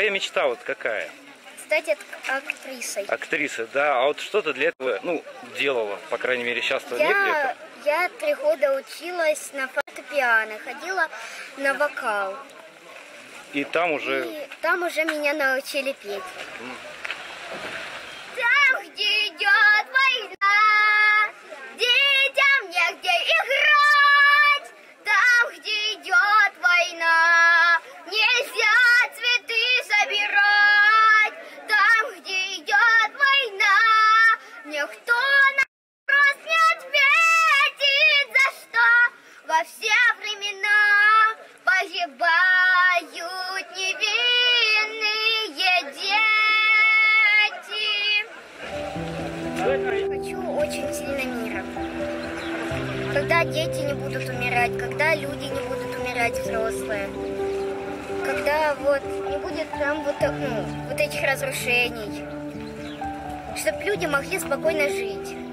твоя мечта вот какая? Стать актрисой. Актриса, да. А вот что ты для этого, ну, делала, по крайней мере, сейчас твои это? Я 3 года училась на фортепиано, ходила на вокал. И там уже... И там уже меня научили петь. Там, где идет война, детям негде играть. Там, где идет война, нельзя цветы собирать. Там, где идет война, никто на вопрос не ответит, за что во все времена погибают невинные дети. Хочу очень сильно мира. Когда дети не будут умирать, когда люди не будут умирать, взрослые. Когда вот не будет прям вот этих разрушений. Чтобы люди могли спокойно жить.